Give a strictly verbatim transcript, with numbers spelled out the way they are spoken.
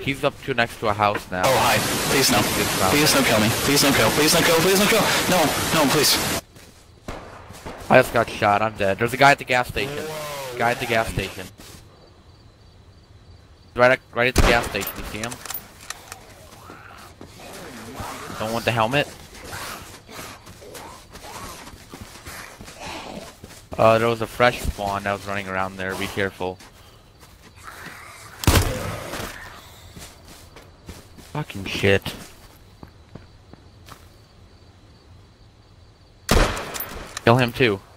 He's up to next to a house now. Oh, hi. Please no. Please don't kill me. Please don't kill. Please don't kill. Please don't kill. No, no, please. I just got shot. I'm dead. There's a guy at the gas station. Guy at the gas station. Right at, right at the gas station. You see him? Don't want the helmet. Uh, there was a fresh spawn that was running around there. Be careful. Fucking shit. Kill him too.